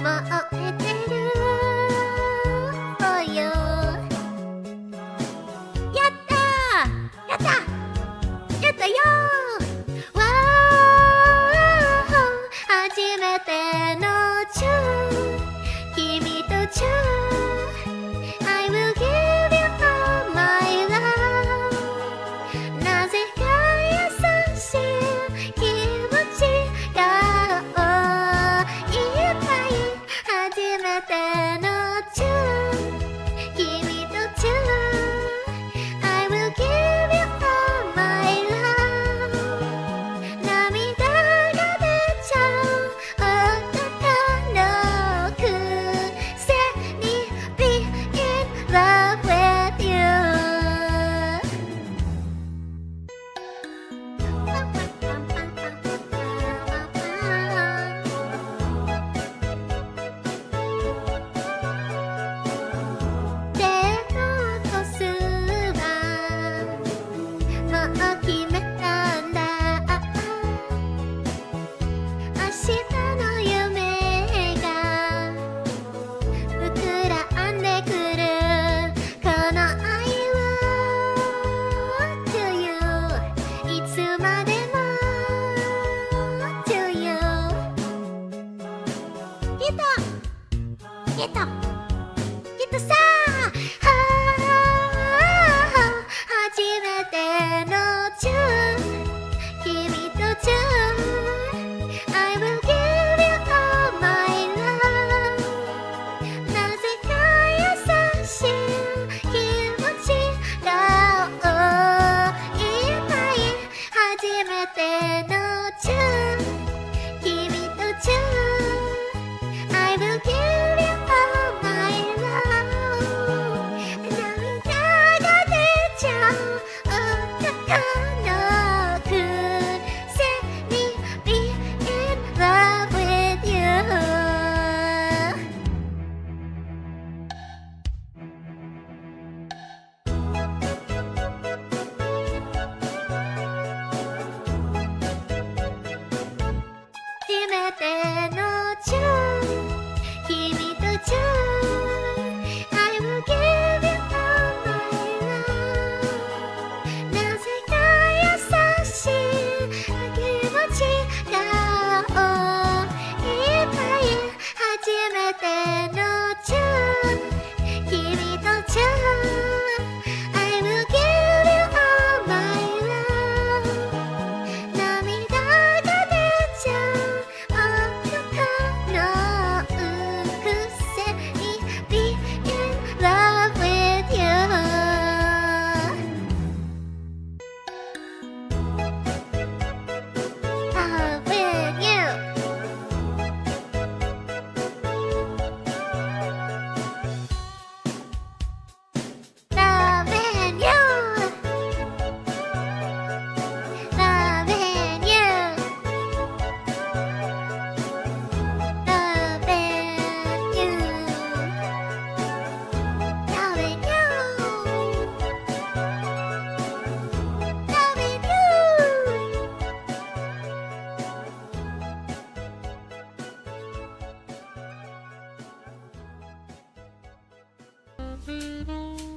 えてる For you やったーやったやったよーわー初めてのチュー君とチュー I will give you all my love なぜか優しい気持ちがいっぱい初めてのチュー君とチュー I will give you all my love 涙が出ちゃう男のくせに Be in love with you 手の個数はもう決めたんだ明日の夢が膨らんでくるこの愛は To you いつまでも To you ゲットゲットゲットさあ初めてのチュー君とチュー I will give you all my love なぜか優しい気持ちがいっぱい初めてのチュー君とチュー I will give you all my love 涙が出ちゃう男のくせに Be in love with you 初めてのチュー君とチュー I will give you all my love なぜか優しい気持ちがいっぱい初めてのチュー君とチュー I will give you all my love 涙が出ちゃう男のくせに Be in love with you Love with you Loving you Loving you Loving you Loving you Loving you